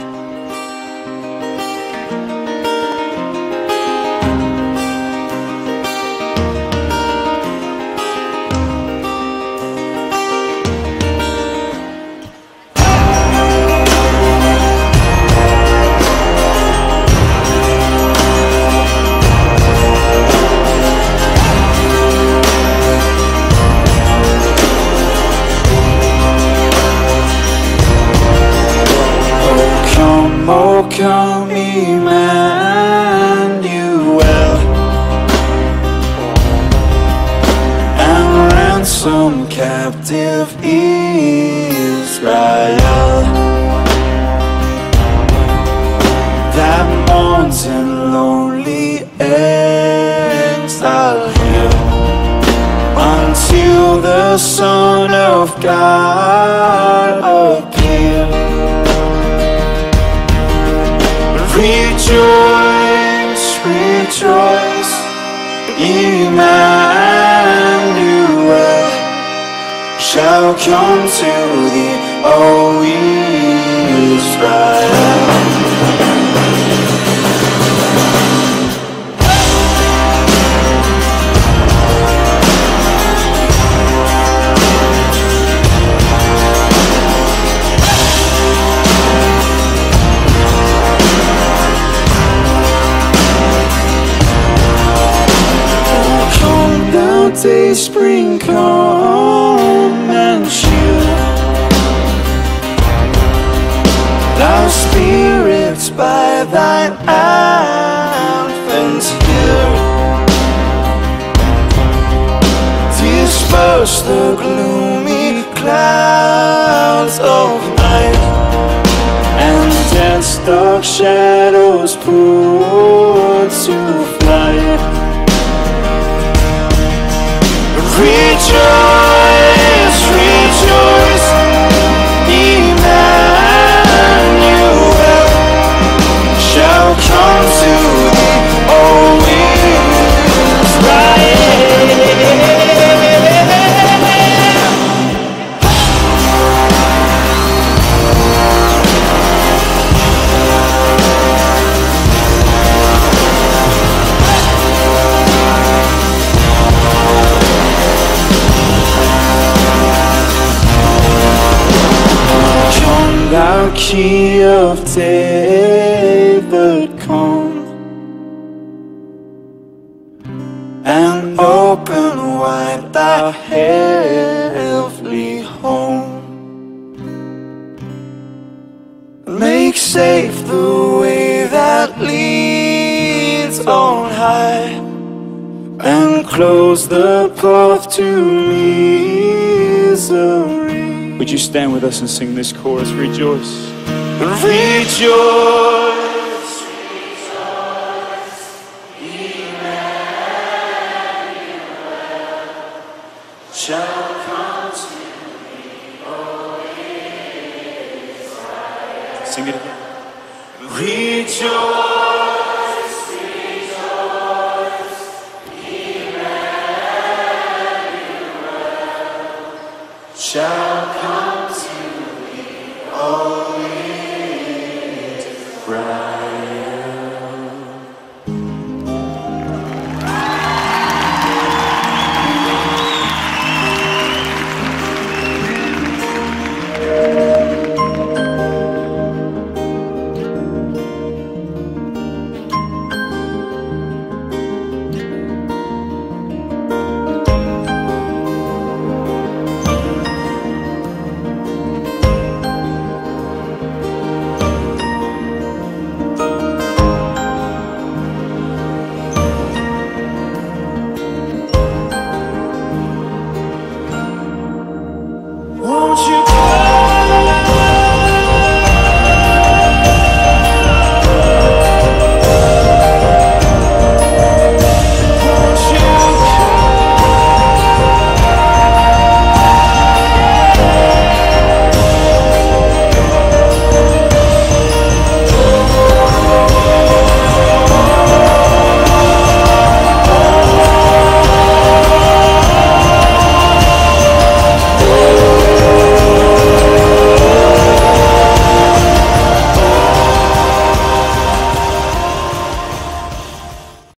Come, Emmanuel, and ransom captive Israel that mourns in lonely exile here until the Son of God appear. Rejoice, rejoice, Emmanuel shall come to thee, O Israel. Dayspring, come and chill thou spirits by thine advent here. Disperse the gloomy clouds of night, and death's dark shadows put to flight. Rejoice, rejoice, Emmanuel shall come to thee, O Thou Key of David, come and open wide thy heavenly home. Make safe the way that leads on high, and close the path to misery. Would you stand with us and sing this chorus? Rejoice. Rejoice, rejoice, Emmanuel shall come to thee, O Israel. Sing it again. Rejoice, rejoice, Emmanuel shall